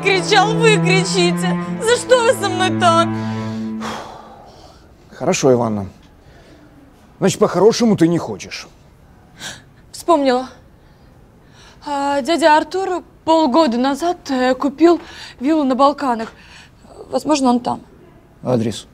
кричал, вы кричите. За что вы со мной так? Хорошо, Иванна. Значит, по-хорошему ты не хочешь. Вспомнила. Дядя Артур полгода назад купил виллу на Балканах. Возможно, он там. Адрес?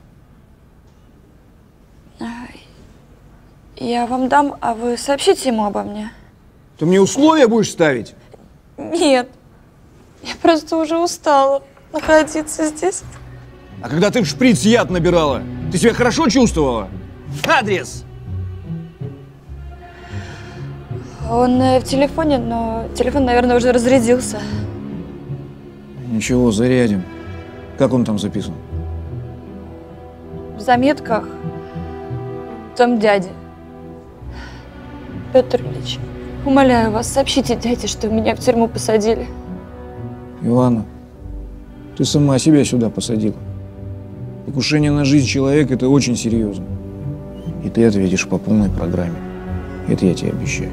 Я вам дам, а вы сообщите ему обо мне. Ты мне условия будешь ставить? Нет. Я просто уже устала находиться здесь. А когда ты в шприц яд набирала, ты себя хорошо чувствовала? Адрес! Он в телефоне, но телефон, наверное, уже разрядился. Ничего, зарядим. Как он там записан? В заметках там дядя. Петр Ильич, умоляю вас, сообщите дяде, что меня в тюрьму посадили. Иванна, ты сама себя сюда посадила. Покушение на жизнь человека – это очень серьезно. И ты ответишь по полной программе. Это я тебе обещаю.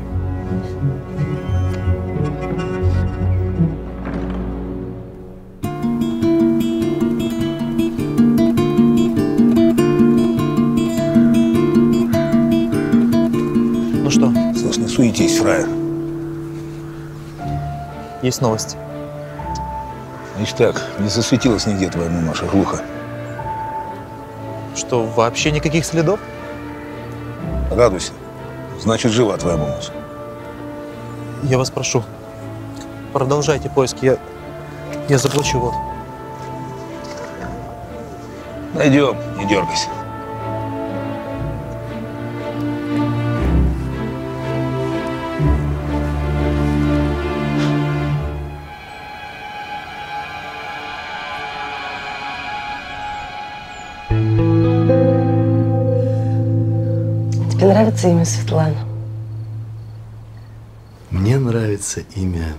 Ну что? Слушай, не суетись, фраер. Есть новости. Значит так, не засветилась нигде твоя мамаша, глухо. Что, вообще никаких следов? Радуйся. Значит, жива твоя мамаша. Я вас прошу, продолжайте поиски, я заплачу, вот. Найдем, не дергайся. Тебе нравится имя Светлана? Мне нравится имя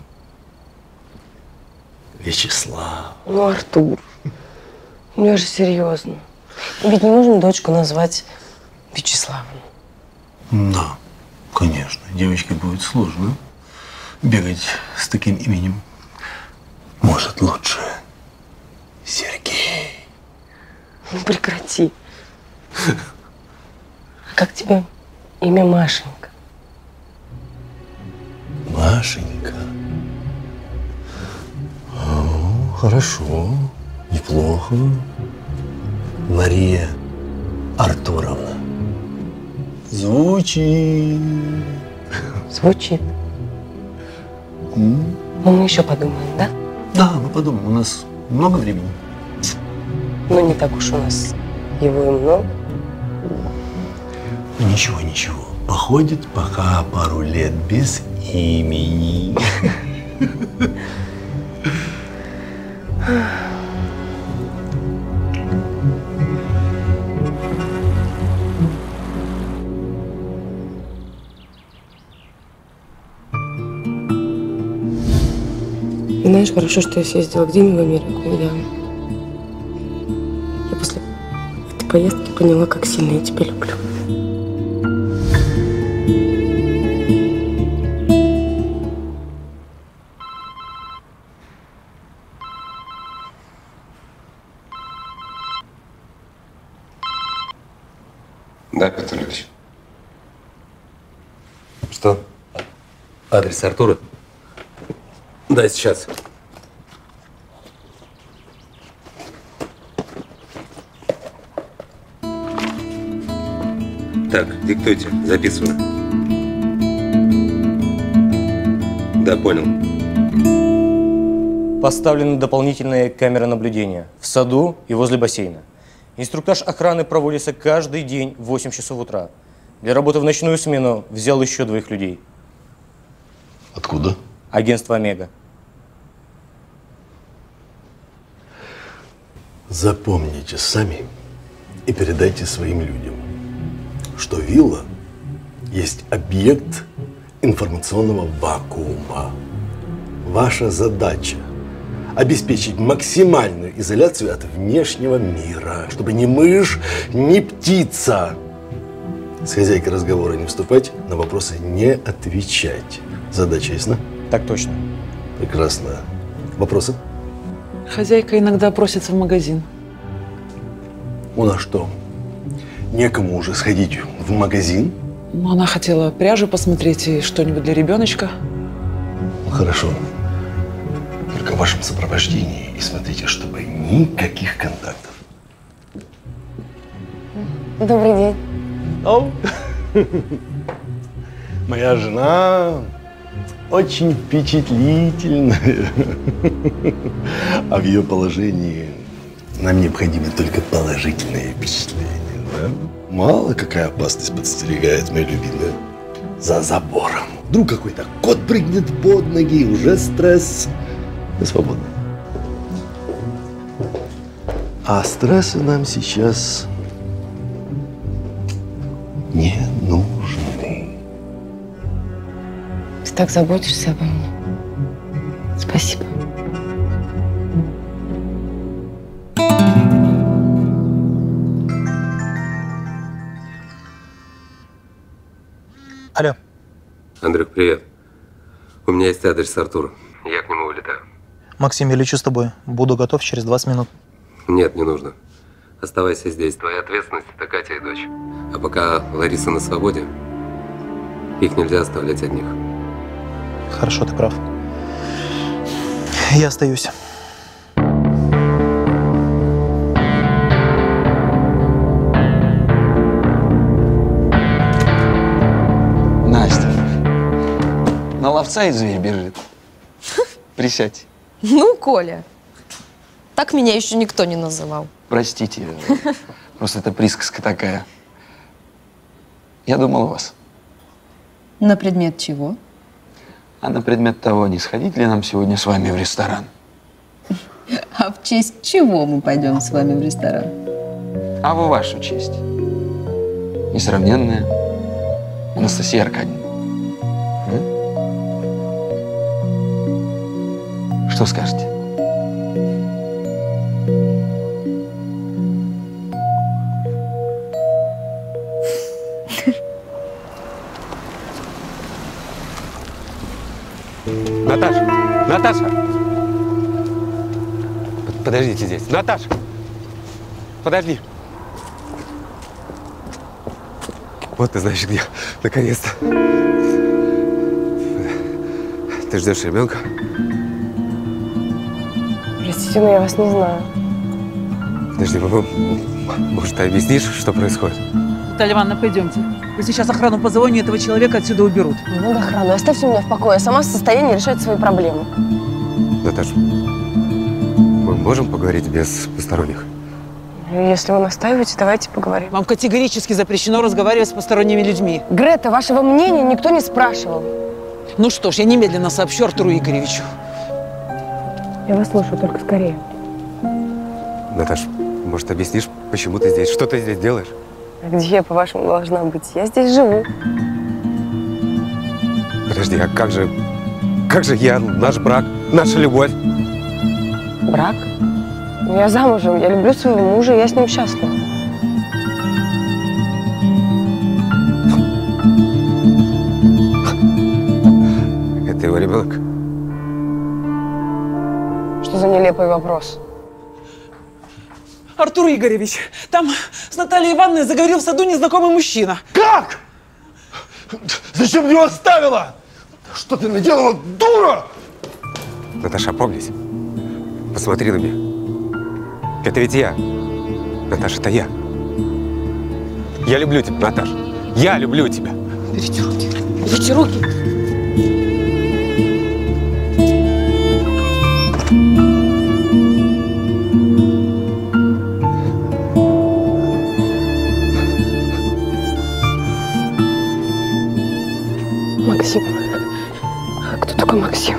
Вячеслав. Ну, Артур, у меня же серьезно. Ведь не нужно дочку назвать Вячеславом. Да, конечно. Девочке будет сложно бегать с таким именем. Может, лучше Сергей. Ну, прекрати. А как тебе имя Машенька? Машенька. О, хорошо, неплохо. Мария Артуровна. Звучит. Звучит. Ну, мы еще подумаем, да? Да, мы подумаем. У нас много времени. Ну, не так уж у нас его и много. Ничего, ничего. Походит пока пару лет без имени. Знаешь, хорошо, что я съездила к Диме в Америку. Я после этой поездки поняла, как сильно я тебя люблю. Да, Петр Ильич. Что? Адрес Артура? Да, сейчас. Так, диктуйте, записываю. Да, понял. Поставлены дополнительные камеры наблюдения в саду и возле бассейна. Инструктаж охраны проводится каждый день в 8 часов утра. Для работы в ночную смену взял еще 2 людей. Откуда? Агентство «Омега». Запомните сами и передайте своим людям, что вилла есть объект информационного вакуума. Ваша задача – обеспечить максимальную изоляцию от внешнего мира, чтобы ни мышь, ни птица. С хозяйкой разговора не вступать, на вопросы не отвечать. Задача ясна? Так точно. Прекрасно. Вопросы? Хозяйка иногда просится в магазин. У нас что, некому уже сходить в магазин? Но она хотела пряжу посмотреть и что-нибудь для ребеночка. Ну, хорошо. Только в вашем сопровождении. И смотрите, чтобы никаких контактов. Добрый день. О, моя жена очень впечатлительная. А в ее положении нам необходимы только положительные впечатления. Да? Мало какая опасность подстерегает, моя любимая. За забором. Вдруг какой-то кот прыгнет под ноги, уже стресс. Мы свободны. А стрессы нам сейчас не нужны. Ты так заботишься обо мне. Спасибо. Алло. Андрюх, привет. У меня есть адрес Артура. Я к нему улетаю. Максим, я лечу с тобой. Буду готов через 20 минут. Нет, не нужно. Оставайся здесь. Твоя ответственность – это Катя и дочь. А пока Лариса на свободе, их нельзя оставлять одних. Хорошо, ты прав. Я остаюсь. Настя, на ловца и зверь бежит. Присядь. Ну, Коля, так меня еще никто не называл. Простите, просто это присказка такая. Я думал о вас. На предмет чего? А на предмет того, не сходить ли нам сегодня с вами в ресторан? А в честь чего мы пойдем с вами в ресторан? А в вашу честь. Несравненная Анастасия Аркадьевна. Что скажете? Наташа! Наташа! Подождите здесь. Наташа! Подожди. Вот ты, значит, где. Наконец-то. Ты ждешь ребенка? Простите, но я вас не знаю. Подожди, может, ты объяснишь, что происходит? Наталья Ивановна, пойдемте. Вы сейчас охрану позвоню, этого человека отсюда уберут. Не надо охрану, оставьте меня в покое. Я сама в состоянии решать свои проблемы. Наташа, мы можем поговорить без посторонних? Если вы настаиваете, давайте поговорим. Вам категорически запрещено разговаривать с посторонними людьми. Грета, вашего мнения никто не спрашивал. Ну что ж, я немедленно сообщу Артуру Игоревичу. Я вас слушаю, только скорее. Наташа, может, объяснишь, почему ты здесь? Что ты здесь делаешь? А где я, по-вашему, должна быть? Я здесь живу. Подожди, а как же я, наш брак, наша любовь? Брак? Ну, я замужем, я люблю своего мужа, и я с ним счастлива. Это его ребенок? Что за нелепый вопрос? Артур Игоревич, там с Натальей Ивановной заговорил в саду незнакомый мужчина. Как? Зачем ты его оставила? Что ты наделала, дура? Наташа, опомнись. Посмотри на меня. Это ведь я. Наташа, это я. Я люблю тебя, Наташа. Я люблю тебя. Берите руки. Берите руки. Максим. Кто такой Максим?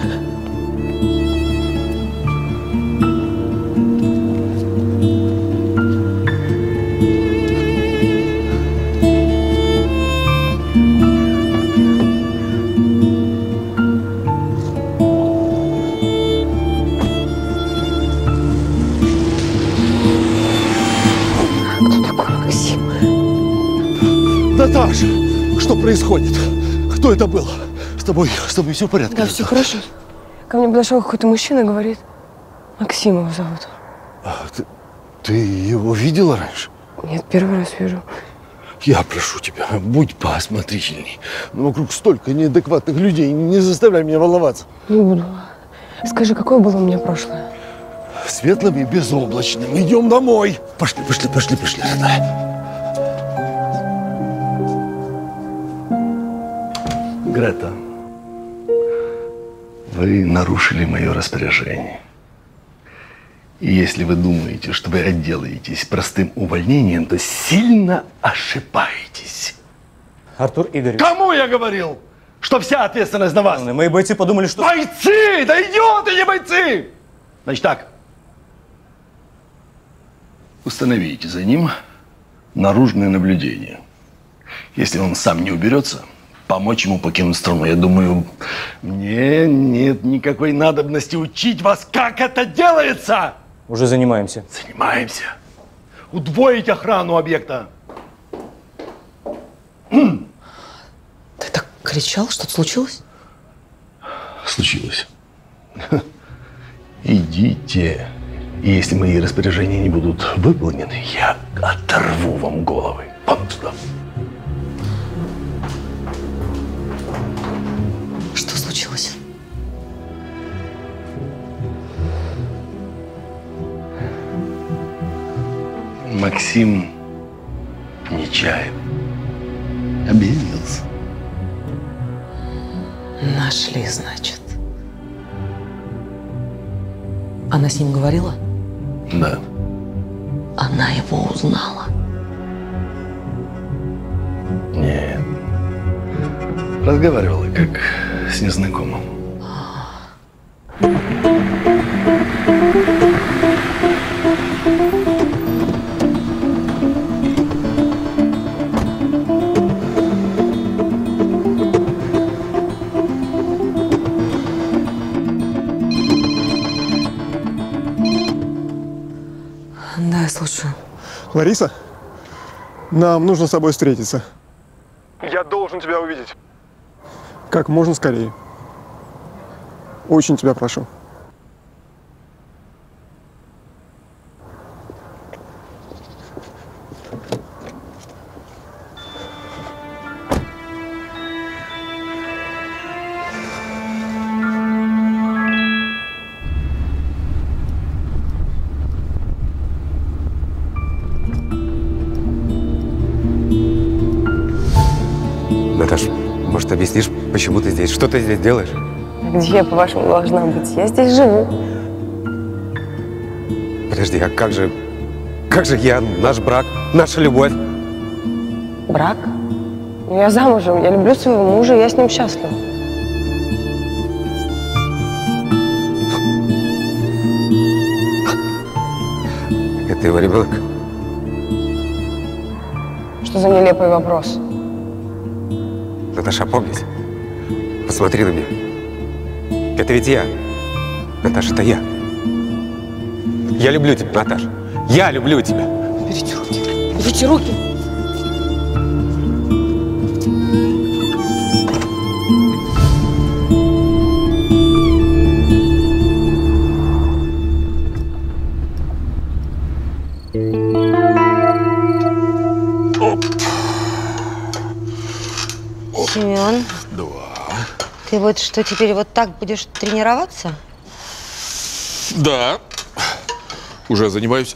Кто такой Максим? Наташа, что происходит? Кто это был? С тобой все в порядке? Да, все хорошо. Ко мне подошел какой-то мужчина и говорит: Максим его зовут. Ты его видела раньше? Нет, первый раз вижу. Я прошу тебя, будь поосмотрительней. Вокруг столько неадекватных людей, не заставляй меня волноваться. Не буду. Скажи, какое было у меня прошлое? Светлым и безоблачным. Идем домой. Пошли, родная. Грета, вы нарушили мое распоряжение. И если вы думаете, что вы отделаетесь простым увольнением, то сильно ошибаетесь. Артур Игоревич. Кому я говорил, что вся ответственность на вас? Мои бойцы подумали, что... Бойцы! Да идиоты, не бойцы! Значит так. Установите за ним наружное наблюдение. Если он сам не уберется, помочь ему покинуть страну. Я думаю, мне нет никакой надобности учить вас, как это делается. Уже занимаемся. Занимаемся. Удвоить охрану объекта. Ты так кричал, что-то случилось? Случилось. Идите. И если мои распоряжения не будут выполнены, я оторву вам головы. Вон туда. Что случилось? Максим Нечаев объявился. Нашли, значит. Она с ним говорила? Да. Она его узнала? Нет. Разговаривала, как с незнакомым. Да, я слушаю. Лариса, нам нужно с тобой встретиться. Я должен тебя увидеть. Как можно скорее. Очень тебя прошу. Наташ, может, объяснишь, почему ты здесь? Что ты здесь делаешь? Где я, по-вашему, должна быть? Я здесь живу. Подожди, а как же я, наш брак, наша любовь? Брак? Ну, я замужем, я люблю своего мужа, я с ним счастлива. Это его ребенок? Что за нелепый вопрос? Наташа, опомнись. Посмотри на меня. Это ведь я. Наташа, это я. Я люблю тебя, Наташа. Я люблю тебя. Уберите руки. Уберите руки. Семен. Да. Ты вот что, теперь вот так будешь тренироваться? Да. Уже занимаюсь.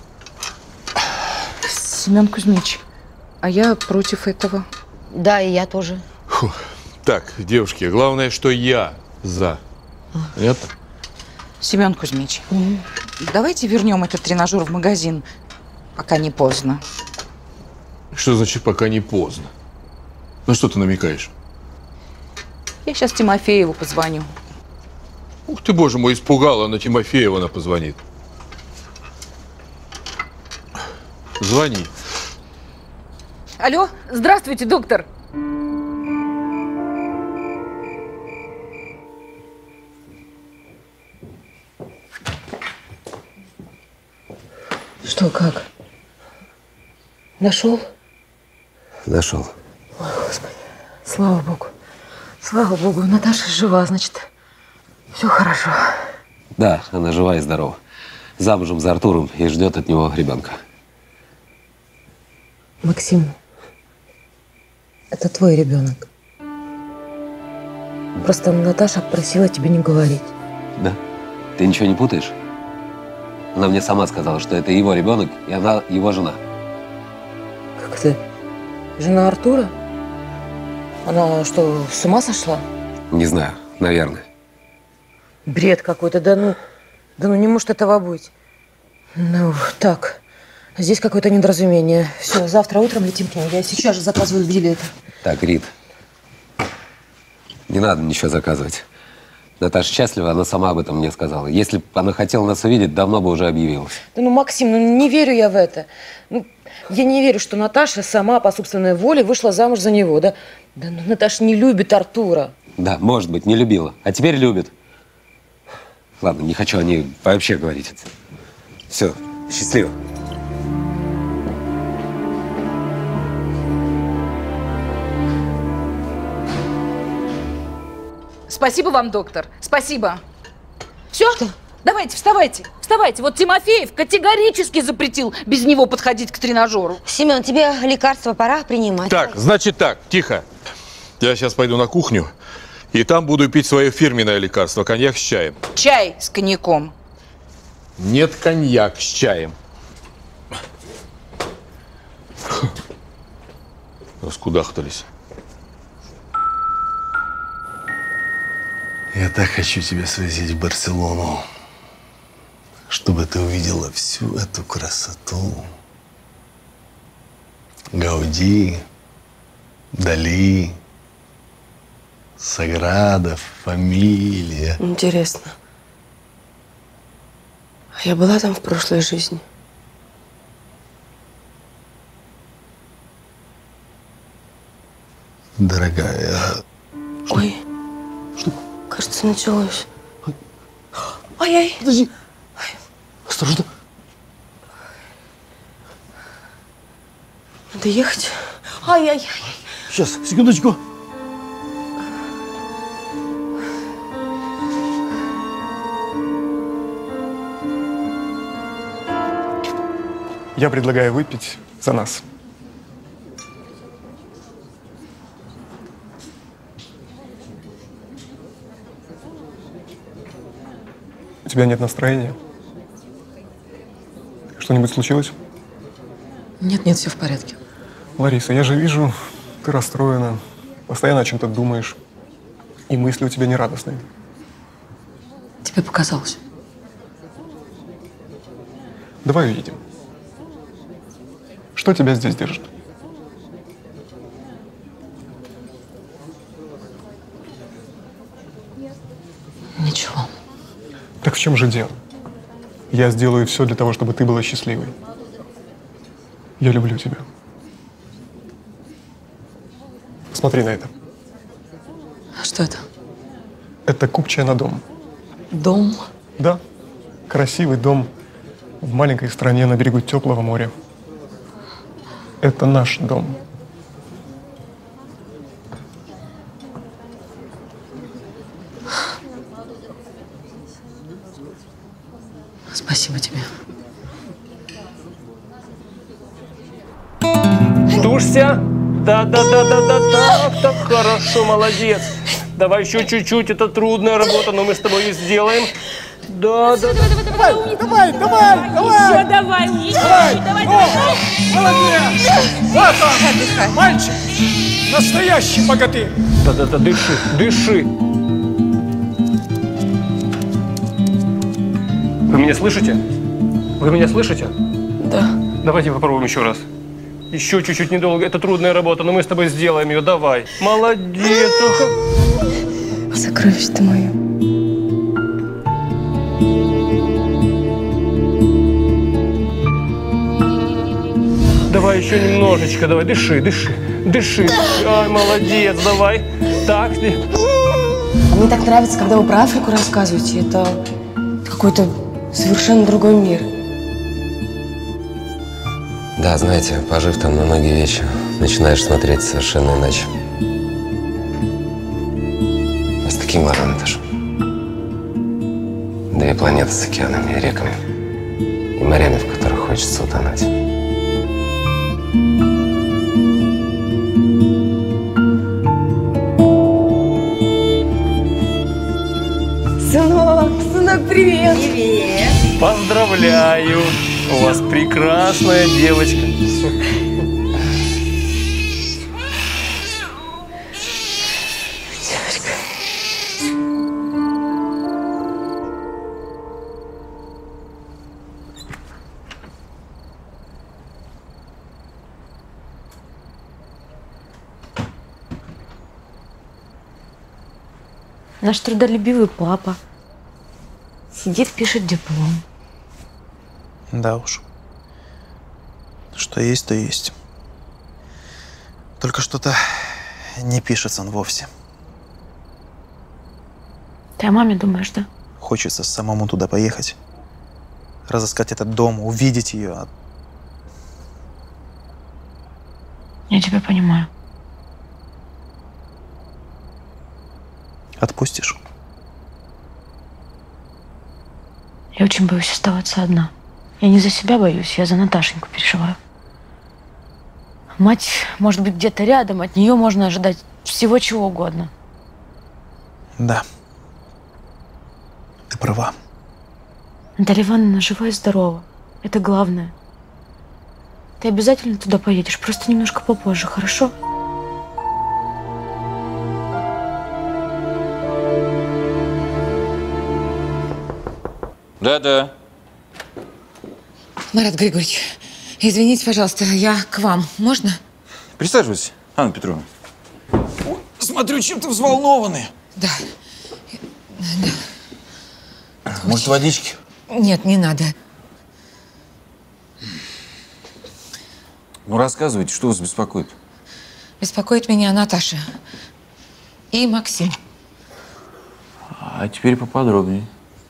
Семен Кузьмич, а я против этого. Да, и я тоже. Фу. Так, девушки, главное, что я за. Понятно? Семен Кузьмич, давайте вернем этот тренажер в магазин, пока не поздно. Что значит пока не поздно? На что ты намекаешь? Я сейчас Тимофееву позвоню. Ух ты, боже мой, испугала, на Тимофеева она позвонит. Звони. Алло, здравствуйте, доктор. Что, как? Нашел? Нашел. Ой, Господи, слава Богу. Слава Богу, Наташа жива, значит, все хорошо. Да, она жива и здорова. замужем за Артуром и ждет от него ребенка. Максим, это твой ребенок. Просто Наташа просила тебе не говорить. Да? Ты ничего не путаешь? Она мне сама сказала, что это его ребенок, и она его жена. Как это? Жена Артура? Она что, с ума сошла? Не знаю, наверное. Бред какой-то, да ну не может этого быть. Ну, так, здесь какое-то недоразумение. Все, завтра утром летим к ней. Я сейчас же заказываю билеты. Так, Рит, не надо ничего заказывать. Наташа счастлива, она сама об этом мне сказала. Если бы она хотела нас увидеть, давно бы уже объявилась. Да ну, Максим, ну не верю я в это. Ну, я не верю, что Наташа сама по собственной воле вышла замуж за него, да? Да ну, Наташа не любит Артура. Да, может быть, не любила, а теперь любит. Ладно, не хочу о ней вообще говорить. Все, счастливо. Спасибо вам, доктор. Спасибо. Все? Давайте, вставайте. Вставайте. Вот Тимофеев категорически запретил без него подходить к тренажеру. Семен, тебе лекарства пора принимать. Так, значит так, тихо. Я сейчас пойду на кухню, и там буду пить свое фирменное лекарство – коньяк с чаем. Чай с коньяком. Нет, коньяк с чаем. Раскудахтались. Я так хочу тебя свозить в Барселону, чтобы ты увидела всю эту красоту. Гауди, Дали, Саграда, Фамилия. Интересно. А я была там в прошлой жизни? Дорогая. Ой. Что? Кажется, началось. Ай-ай. Подожди. Осторожно. Надо ехать. Ай-яй-яй. Сейчас, секундочку. Я предлагаю выпить за нас. У тебя нет настроения? Что-нибудь случилось? Нет, все в порядке. Лариса, я же вижу, ты расстроена, постоянно о чем-то думаешь, и мысли у тебя нерадостные. Тебе показалось. Давай увидим. Что тебя здесь держит? Ничего. Так в чем же дело? Я сделаю все для того, чтобы ты была счастливой. Я люблю тебя. Смотри на это. Что это? Это купчая на дом. Дом? Да. Красивый дом в маленькой стране на берегу теплого моря. Это наш дом. Спасибо тебе. Тушься. Да, так, хорошо, молодец. Давай еще чуть-чуть, это трудная работа, но мы с тобой ее сделаем. Да. Давай. Еще давай. Молодец! Вот он, мальчик, настоящий богатырь. Да, дыши. Вы меня слышите? Да. Давайте попробуем еще раз. Еще чуть-чуть недолго. Это трудная работа, но мы с тобой сделаем ее. Давай. Молодец. Сокровище ты мое. Давай еще немножечко. Давай, дыши. Ай, молодец, давай. Так. А мне так нравится, когда вы про Африку рассказываете. Это какой-то совершенно другой мир. Да, знаете, пожив там на многие вещи, начинаешь смотреть совершенно иначе. А с таким морем, это же 2 планеты с океанами и реками. морями, в которых хочется утонуть. Сынок, привет! Привет! Поздравляю! У вас прекрасная девочка. Наш трудолюбивый папа сидит, пишет диплом. Да уж. Что есть, то есть. Только что-то не пишется он вовсе. Ты о маме думаешь, да? Хочется самому туда поехать. Разыскать этот дом, увидеть ее. Я тебя понимаю. Отпустишь? Я очень боюсь оставаться одна. Я не за себя боюсь, я за Наташеньку переживаю. Мать может быть где-то рядом, от нее можно ожидать всего чего угодно. Да. Ты права. Наталья Ивановна жива и здорова. Это главное. Ты обязательно туда поедешь, просто немножко попозже, хорошо? Да-да. Марат Григорьевич, извините, пожалуйста, я к вам. Можно? Присаживайтесь, Анна Петровна. Смотрю, чем ты взволнованный. Да. Может, водички? Нет, не надо. Ну, рассказывайте, что вас беспокоит? Беспокоит меня Наташа и Максим. А теперь поподробнее.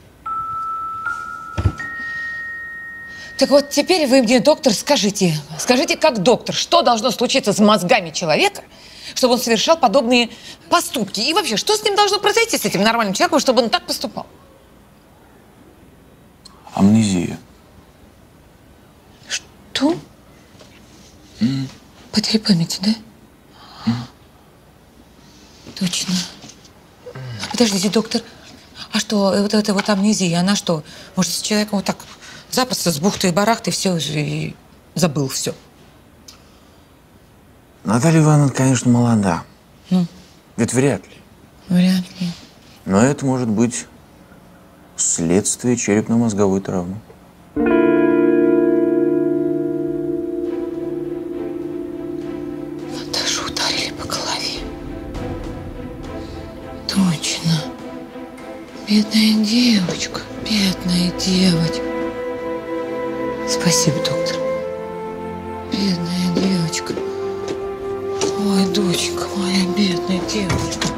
Так вот, теперь вы мне, доктор, скажите, как доктор, что должно случиться с мозгами человека, чтобы он совершал подобные поступки? И вообще, что с ним должно произойти, с этим нормальным человеком, чтобы он так поступал? Амнезия. Что? Потеря памяти, да? Точно. Подождите, доктор, а что, вот эта вот амнезия, она что, может, с человеком вот так запросто с бухты-барахты все и забыл все? Наталья Ивановна, конечно, молода. Ну? Это вряд ли. Вряд ли. Но это может быть следствие черепно-мозговой травмы. Наташу ударили по голове. Точно. Бедная девочка, бедная девочка. Спасибо, доктор. Бедная девочка. Ой, доченька моя, бедная девочка.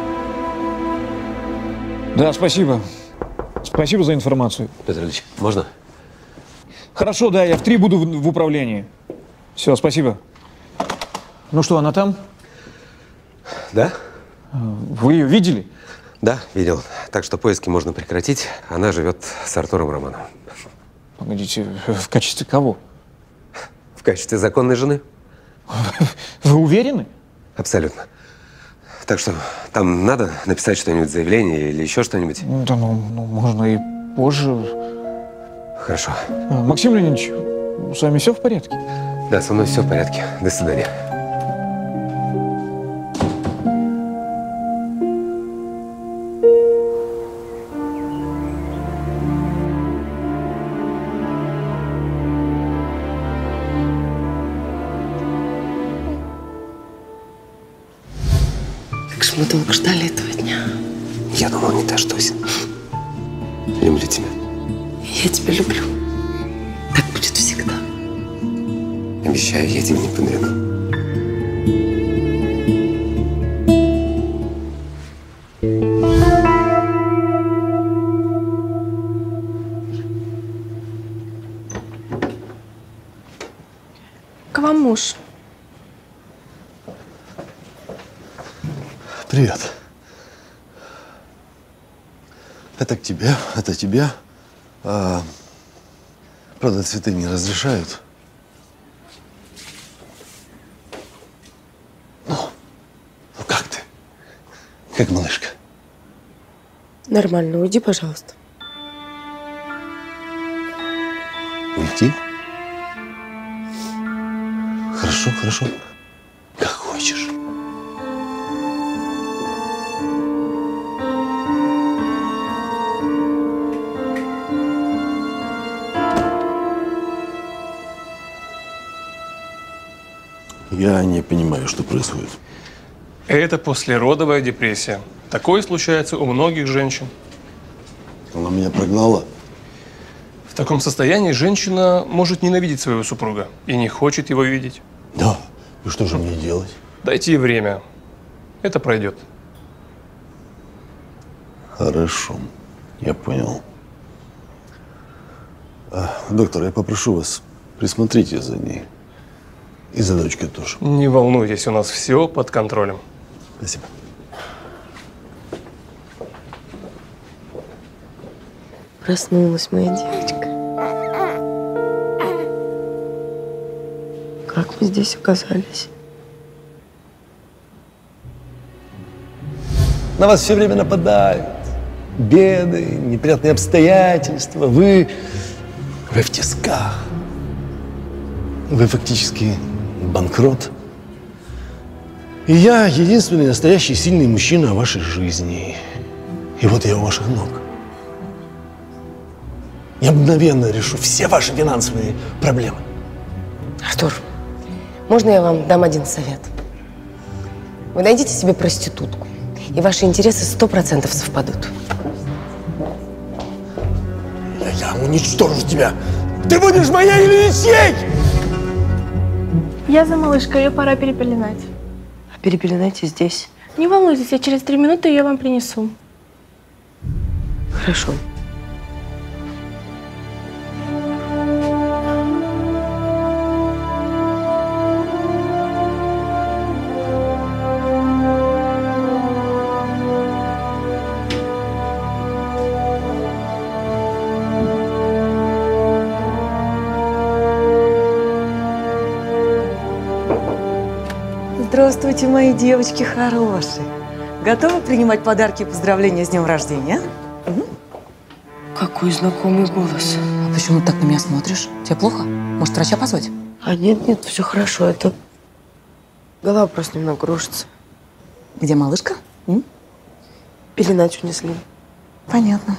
Да, спасибо. Спасибо за информацию. Петр Ильич, можно? Хорошо, да, я в 3 буду в управлении. Все, спасибо. Ну что, она там? Да? Вы ее видели? Да, видел. Так что поиски можно прекратить. Она живет с Артуром Романовым. Погодите, в качестве кого? В качестве законной жены. Вы уверены? Абсолютно. Так что там надо написать что-нибудь, заявление или еще что-нибудь? Да, ну, можно и позже. Хорошо. Максим Леонидович, с вами все в порядке? Да, со мной все в порядке. До свидания. Как же мы долго ждали этого дня. Я думал, не дождусь. Люблю тебя. Я тебя люблю. Так будет всегда. Обещаю, я тебе не подведу. К вам муж. Привет. Это к тебе, это тебе. Правда, цветы не разрешают. Ну как ты? Как малышка? Нормально, уйди, пожалуйста. Уйти? Хорошо, хорошо. Как хочешь. Я не понимаю, что происходит. Это послеродовая депрессия. Такое случается у многих женщин. Она меня прогнала. В таком состоянии женщина может ненавидеть своего супруга и не хочет его видеть. Да. И что же мне делать? Дайте ей время. Это пройдет. Хорошо. Я понял. Доктор, я попрошу вас, присмотрите за ней. И за дочкой тоже. Не волнуйтесь, у нас все под контролем. Спасибо. Проснулась моя девочка. Как мы здесь оказались? На вас все время нападают. Беды, неприятные обстоятельства. Вы в тисках. Вы фактически банкрот. И я единственный настоящий сильный мужчина в вашей жизни. И вот я у ваших ног. Я мгновенно решу все ваши финансовые проблемы. Артур, можно я вам дам один совет? Вы найдите себе проститутку, и ваши интересы 100% совпадут. Я уничтожу тебя. Ты будешь моей или ничьей? Я за малышкой, ее пора перепеленать. А перепеленайте здесь. Не волнуйтесь, я через 3 минуты ее вам принесу. Хорошо. Здравствуйте, мои девочки хорошие. Готовы принимать подарки и поздравления с днем рождения? Какой знакомый голос. А почему ты так на меня смотришь? Тебе плохо? Может, врача позвать? А нет, все хорошо. Это голова просто немного кружится. Где малышка? Пеленать унесли. Понятно.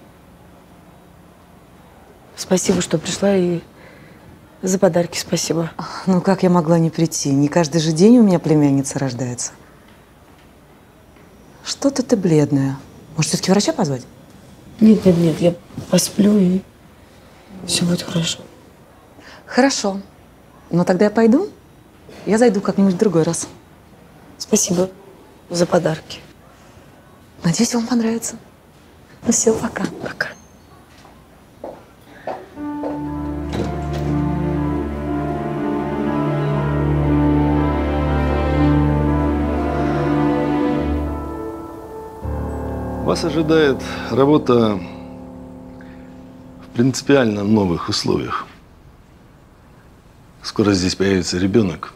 Спасибо, что пришла, и за подарки спасибо. Ну, как я могла не прийти? Не каждый же день у меня племянница рождается. Что-то ты бледная. Может, все-таки врача позвать? Нет, я посплю, и все будет хорошо. Хорошо. Но тогда я пойду. Я зайду как-нибудь в другой раз. Спасибо за подарки. Надеюсь, вам понравится. Ну все, пока. Пока. Вас ожидает работа в принципиально новых условиях. Скоро здесь появится ребенок.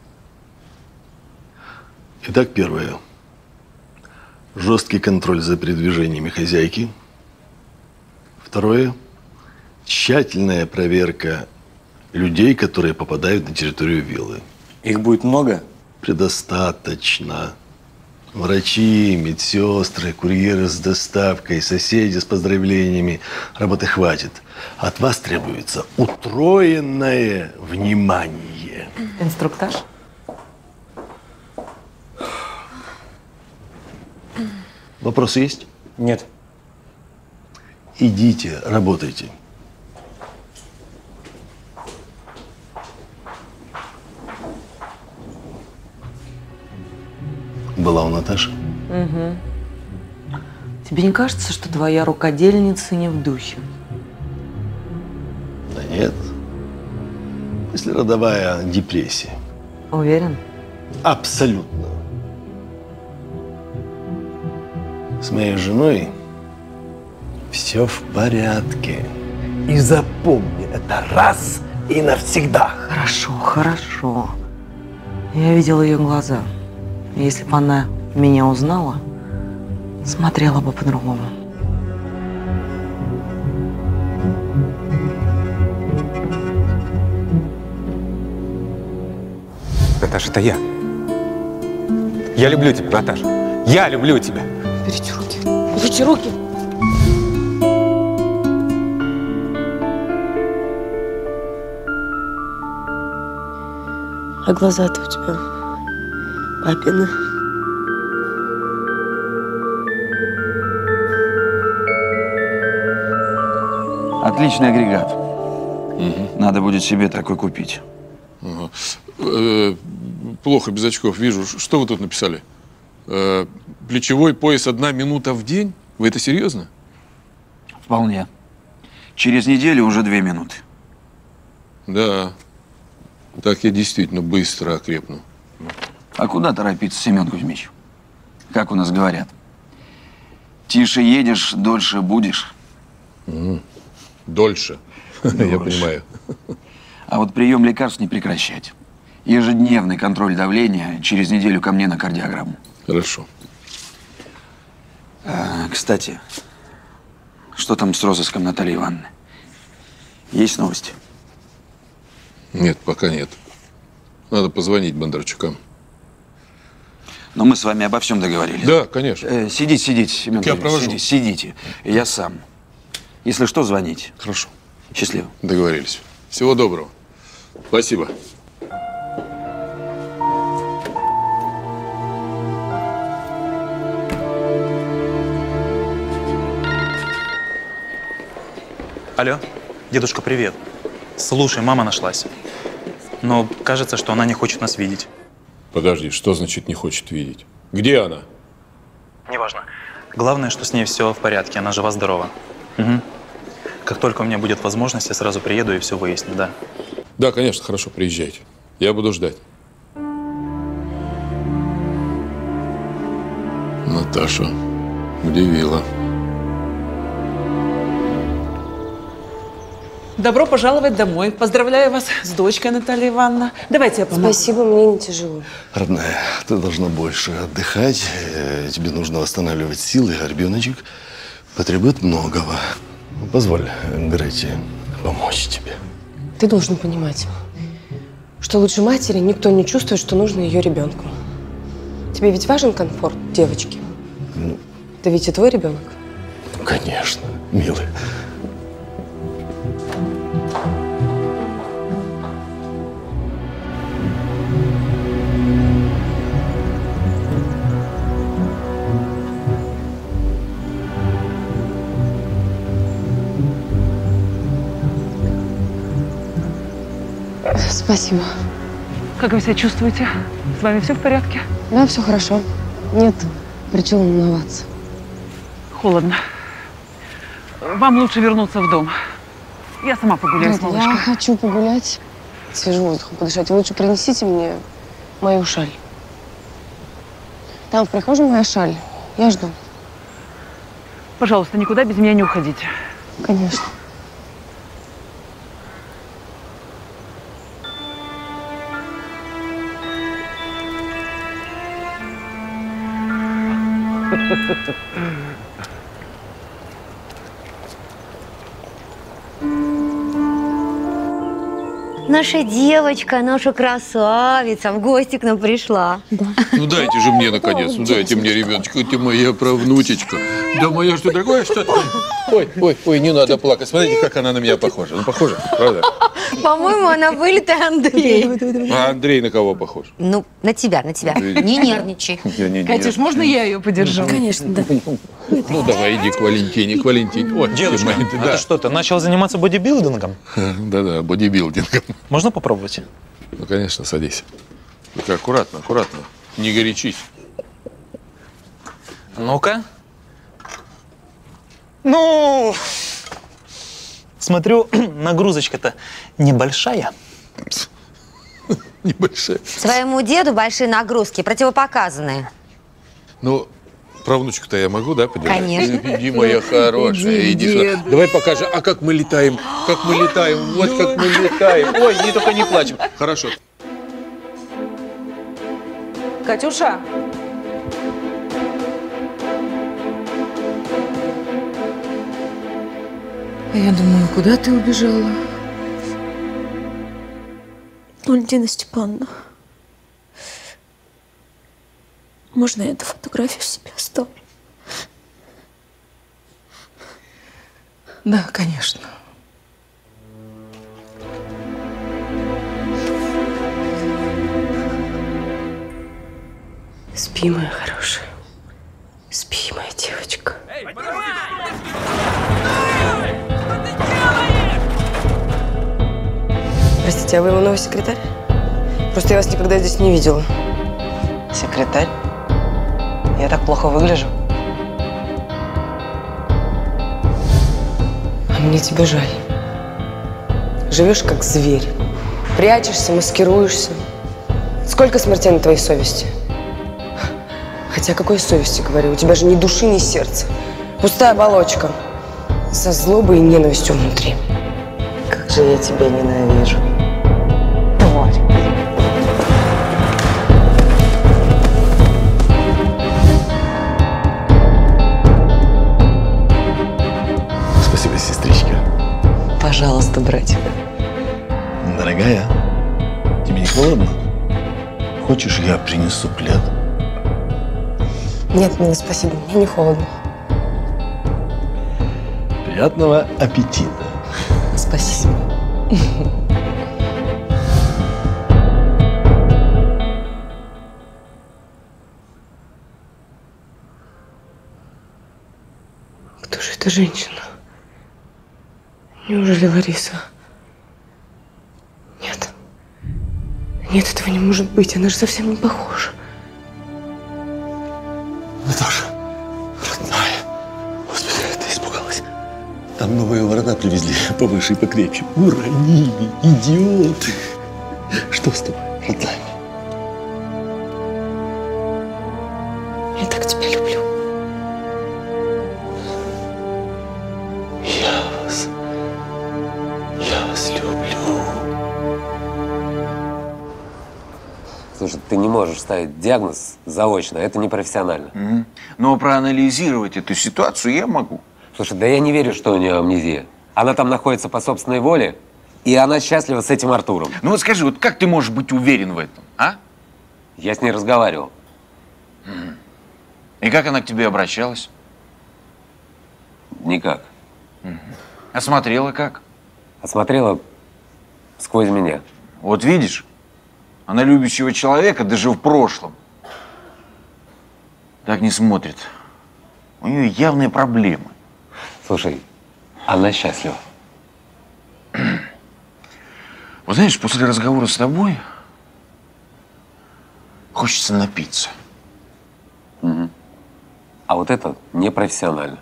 Итак, первое. Жесткий контроль за передвижениями хозяйки. Второе. Тщательная проверка людей, которые попадают на территорию виллы. Их будет много? Предостаточно. Врачи, медсестры, курьеры с доставкой, соседи с поздравлениями. Работы хватит. От вас требуется утроенное внимание. Инструктаж? Вопросы есть? Нет. Идите, работайте. Была у Наташи? Угу. Тебе не кажется, что твоя рукодельница не в духе? Да нет. Послеродовая депрессия. Уверен? Абсолютно. С моей женой все в порядке. И запомни это раз и навсегда. Хорошо, хорошо. Я видела ее глаза. Если бы она меня узнала, смотрела бы по-другому. Наташа, это я. Я люблю тебя, Наташа. Я люблю тебя. Берите руки. Берите руки. А глаза-то у тебя папины. Отличный агрегат. Надо будет себе такой купить. Плохо без очков вижу. Что вы тут написали? Плечевой пояс 1 минута в день? Вы это серьезно? Вполне. Через неделю уже 2 минуты. Да. Так я действительно быстро окрепну. А куда торопиться, Семен Кузьмич? Как у нас говорят? Тише едешь, дольше будешь. Дольше. Я понимаю. А вот прием лекарств не прекращать. Ежедневный контроль давления, через неделю ко мне на кардиограмму. Хорошо. Кстати, что там с розыском Натальи Ивановны? Есть новости? Нет, пока нет. Надо позвонить Бондарчукам. Но мы с вами обо всем договорились. Да, конечно. Сидите, Семен Я Кузьмич, провожу. сидите. Я сам. Если что, звоните. Хорошо. Счастливо. Договорились. Всего доброго. Спасибо. Алло, дедушка, привет. Слушай, мама нашлась. Но кажется, что она не хочет нас видеть. Подожди, что значит не хочет видеть? Где она? Неважно. Главное, что с ней все в порядке, она жива-здорова. Угу. Как только у меня будет возможность, я сразу приеду и все выясню, да. Да, конечно, хорошо, приезжайте. Я буду ждать. Наташа удивила. Добро пожаловать домой. Поздравляю вас с дочкой, Наталья Ивановна. Давайте я помогу. Спасибо, мне не тяжело. Родная, ты должна больше отдыхать. Тебе нужно восстанавливать силы, а ребеночек потребует многого. Позволь Грете помочь тебе. Ты должен понимать, что лучше матери никто не чувствует, что нужно ее ребенку. Тебе ведь важен комфорт девочки? Ну, это ведь и твой ребенок. Конечно, милый. Спасибо. Как вы себя чувствуете? С вами все в порядке? Да, все хорошо. Нет причин волноваться. Холодно. Вам лучше вернуться в дом. Я сама погуляю с малышкой. Я хочу погулять, свежим воздухом подышать. Вы лучше принесите мне мою шаль. Там в прихожей моя шаль. Я жду. Пожалуйста, никуда без меня не уходите. Конечно. Наша девочка, наша красавица в гости к нам пришла. Да. Ну дайте же мне, наконец, ну дайте мне ребеночка, ты моя правнучечка. Да моя что такое, что? Ой, не надо плакать. Смотрите, как она на меня похожа. Ну, похожа, правда? По-моему, она вылитая Андрей. А Андрей на кого похож? Ну, на тебя, на тебя. Не нервничай. Катюш, можно я ее подержу? Конечно, да. Ну, давай, иди к Валентине, к Валентине. Ой, Дедушка, а ты что, ты начал заниматься бодибилдингом? Да-да, бодибилдингом. Можно попробовать? Ну, конечно, садись. Только аккуратно, аккуратно. Не горячись. Ну-ка. Ну, смотрю, нагрузочка-то небольшая. Небольшая. Своему деду большие нагрузки противопоказаны. Ну, Про внучку-то я могу, да, поделать? Конечно. Иди, моя хорошая, иди сюда. Давай покажем, а как мы летаем? Как мы летаем? Вот как мы летаем. Ой, не только не плачем. Хорошо. Катюша! Я думаю, куда ты убежала? Валентина Степановна, можно я эту фотографию себе оставлю? Да, конечно. Спи, моя хорошая. Спи, моя девочка. Простите, а вы его новый секретарь? Просто я вас никогда здесь не видела. Секретарь? Я так плохо выгляжу? А мне тебя жаль. Живешь как зверь. Прячешься, маскируешься. Сколько смертей на твоей совести? Хотя о какой совести говорю? У тебя же ни души, ни сердца. Пустая оболочка. Со злобой и ненавистью внутри. Как же я тебя ненавижу. Тварь. Спасибо, сестричка. Пожалуйста, братик. Дорогая, тебе не холодно? Хочешь, я принесу плед? Нет, милый, спасибо. Мне не холодно. Приятного аппетита. Спасибо. Кто же эта женщина? Неужели Лариса? Нет. Нет, этого не может быть. Она же совсем не похожа. Наташа, родная. Господи, ты испугалась. Там новые ворота привезли, повыше и покрепче. Уронили, идиоты. Что с тобой, родная? Я так тебя люблю. Я вас люблю. Слушай, ты не можешь ставить диагноз заочно, это непрофессионально. Но проанализировать эту ситуацию я могу. Слушай, да я не верю, что у нее амнезия. Она там находится по собственной воле, и она счастлива с этим Артуром. Ну вот скажи, вот как ты можешь быть уверен в этом, а? Я с ней разговаривал. И как она к тебе обращалась? Никак. А смотрела как? Осмотрела сквозь меня. Вот видишь, она любящего человека даже в прошлом так не смотрит. У нее явные проблемы. Слушай, она счастлива. Вот знаешь, после разговора с тобой хочется напиться. А вот это непрофессионально.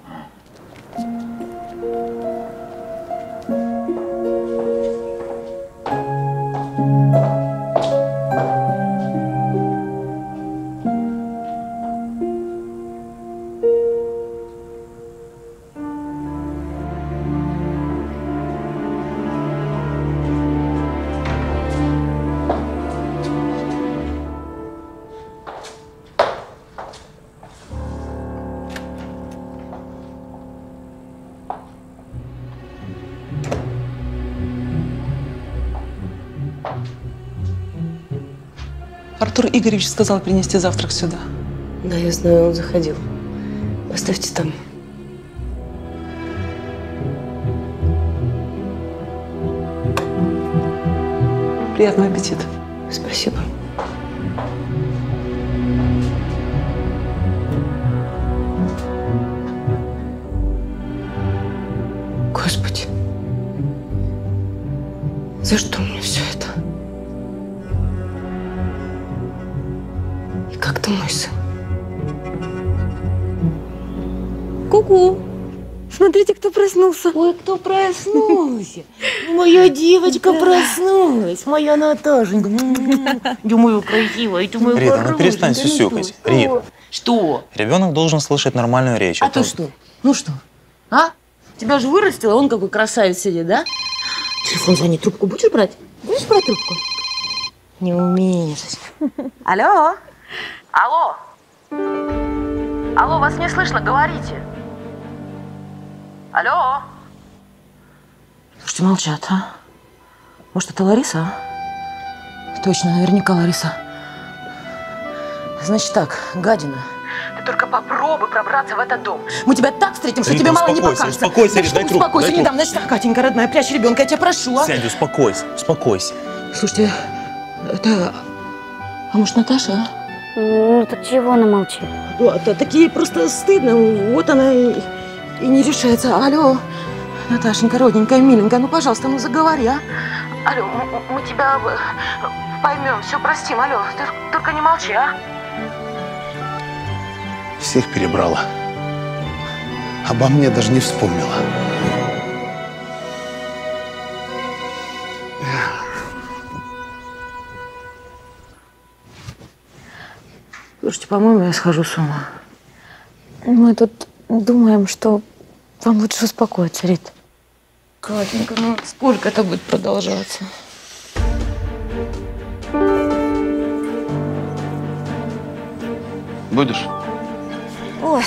Артур Игоревич сказал принести завтрак сюда. Да, я знаю, он заходил. Оставьте там. Приятного аппетита. Спасибо. Господи, за что мне все это? И как ты, мой сын? Ку-ку. Смотрите, кто проснулся. Ой, кто проснулся? Моя девочка проснулась. Моя Наташенька. Ты моя красивая, ты моя Рита, хорошая. ну перестань сюсюкать. Рит, Что? ребенок должен слышать нормальную речь. А то что? Ну что? А? Тебя же вырастила, он какой красавец сидит, да? Телефон звонит, трубку будешь брать? Будешь брать трубку? Не умеешь. Алло? Алло? Алло, вас не слышно, говорите. Алло? Слушайте, молчат, а? Может, это Лариса, а? Точно, наверняка Лариса. Значит так, гадина. Ты только попробуй пробраться в этот дом. Мы тебя так встретим, что Рита, тебе мало не успокойся, покажется. успокойся, Да Рит, что дай трубку, успокойся, дай не дам. трубку. Значит так, Катенька, родная, прячь ребенка, я тебя прошу, а? Сядь, успокойся, успокойся. Слушайте, это... А может, Наташа, а? Ну, так чего она молчит? Так ей просто стыдно. Вот она и не решается. Алло, Наташенька, родненькая, миленькая, ну, пожалуйста, ну, заговори, а? Алло, мы тебя поймем, все простим. Алло, ты только не молчи, а? Всех перебрала. Обо мне даже не вспомнила. Слушайте, по-моему, я схожу с ума. Мы тут думаем, что вам лучше успокоиться, Рит. Катенька, ну сколько это будет продолжаться? Будешь? Ой.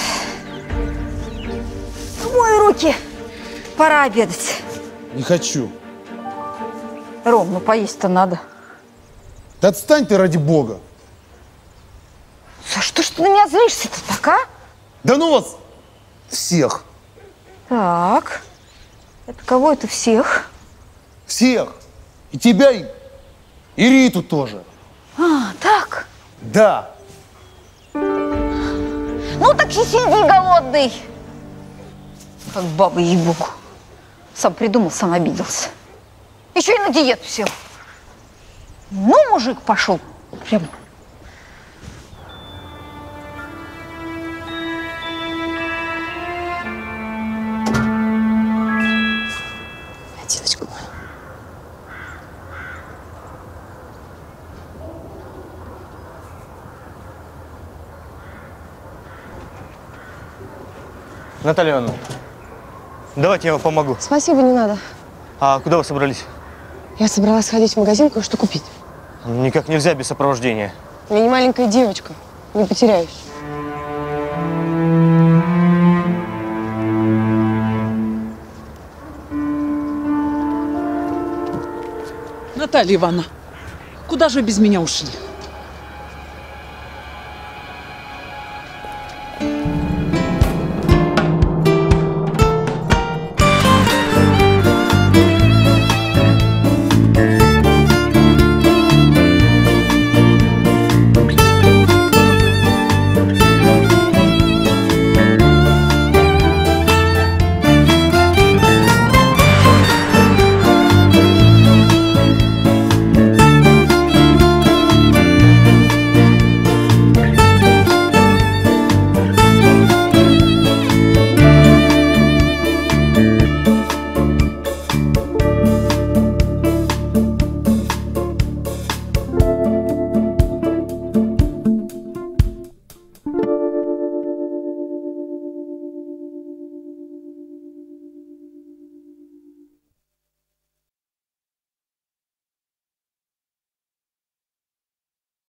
Мой руки. Пора обедать. Не хочу. Ром, ну поесть-то надо. Да отстань ты, ради бога. За что ж ты на меня злишься-то так, а? Да ну вас всех. Так. Это кого это всех? Всех. И тебя, и Риту тоже. А, так? Да. Ну так и сиди голодный. Как баба, ей-богу. Сам придумал, сам обиделся. Еще и на диету сел. Ну, мужик пошел. Прям. Девочка моя. Наталья Ивановна, давайте я вам помогу. Спасибо, не надо. А куда вы собрались? Я собралась сходить в магазин, кое-что купить. Никак нельзя без сопровождения. Я не маленькая девочка, не потеряюсь. Наталья Ивановна, куда же вы без меня ушли?